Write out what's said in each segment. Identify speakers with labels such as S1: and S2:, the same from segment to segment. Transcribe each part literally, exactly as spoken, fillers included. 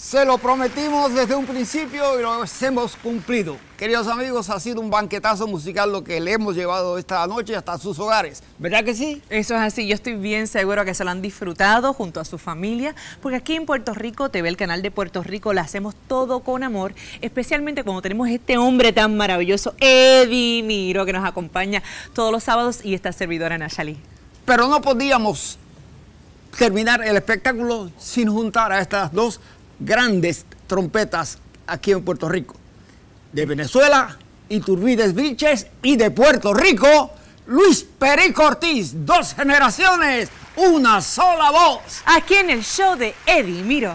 S1: Se lo prometimos desde un principio y lo hemos cumplido. Queridos amigos, ha sido un banquetazo musical lo que le hemos llevado esta noche hasta sus hogares. ¿Verdad que sí?
S2: Eso es así. Yo estoy bien seguro que se lo han disfrutado junto a su familia, porque aquí en Puerto Rico, T V, el canal de Puerto Rico, lo hacemos todo con amor, especialmente cuando tenemos este hombre tan maravilloso, Eddie Miro, que nos acompaña todos los sábados, y esta servidora, Nachali.
S1: Pero no podíamos terminar el espectáculo sin juntar a estas dos grandes trompetas aquí en Puerto Rico. De Venezuela, Iturbides Vilches, y de Puerto Rico, Luis Perico Ortiz. Dos generaciones, una sola voz.
S2: Aquí en el show de Eddie Miro.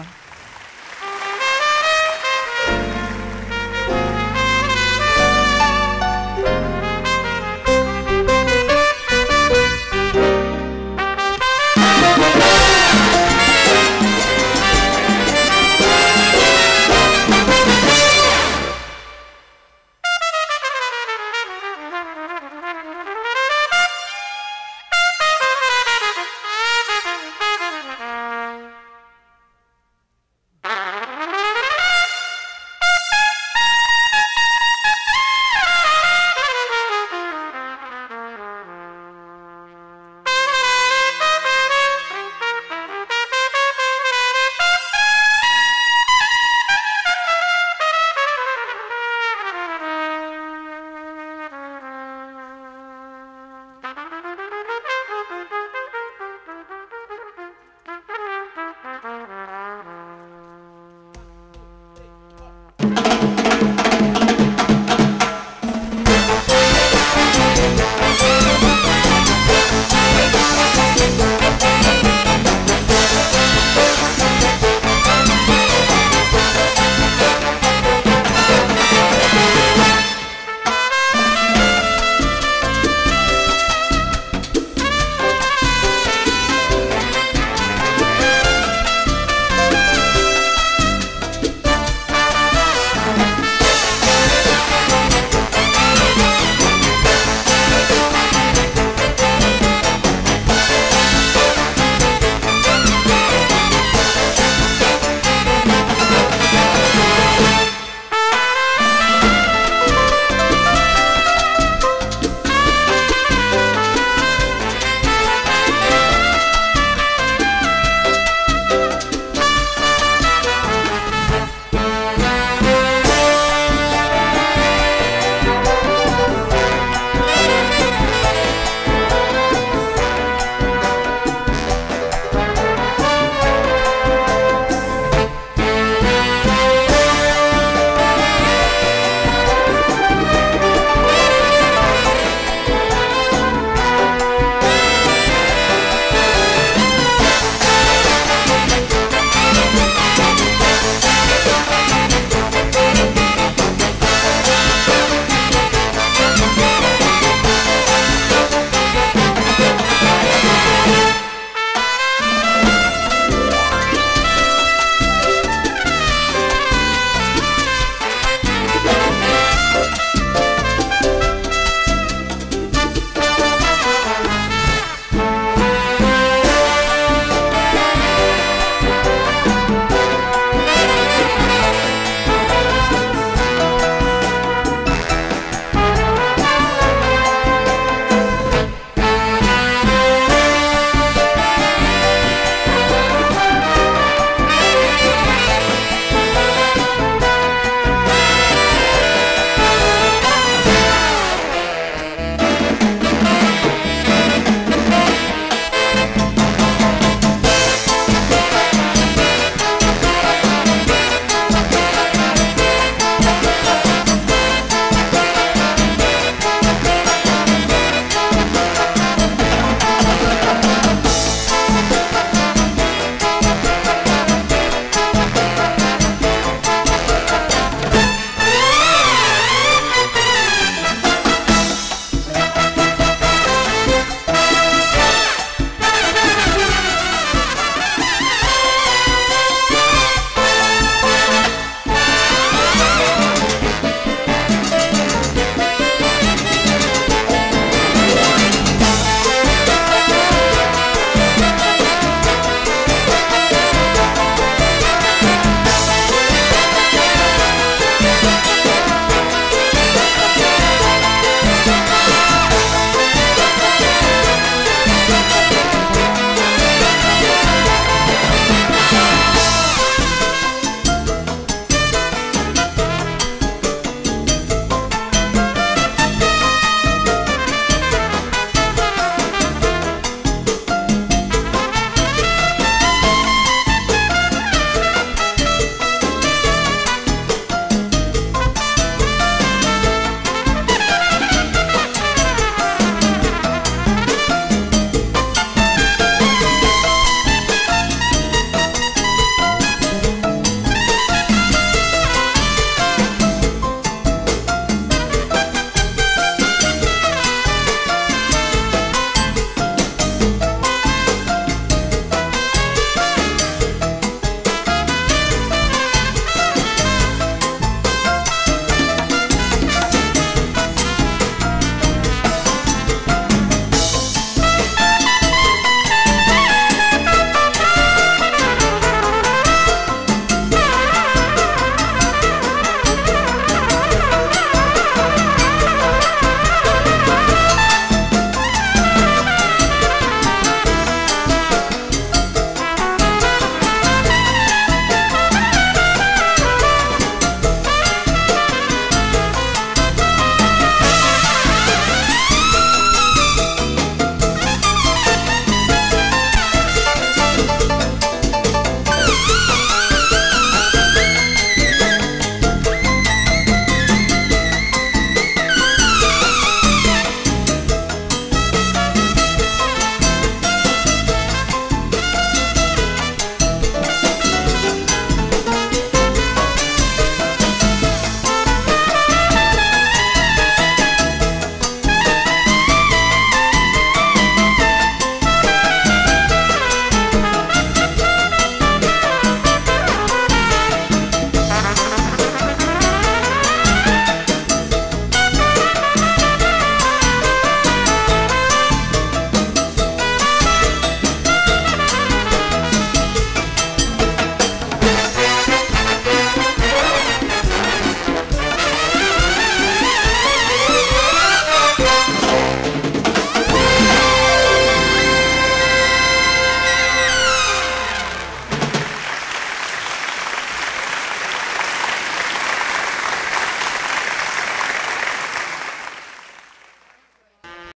S3: Thank you.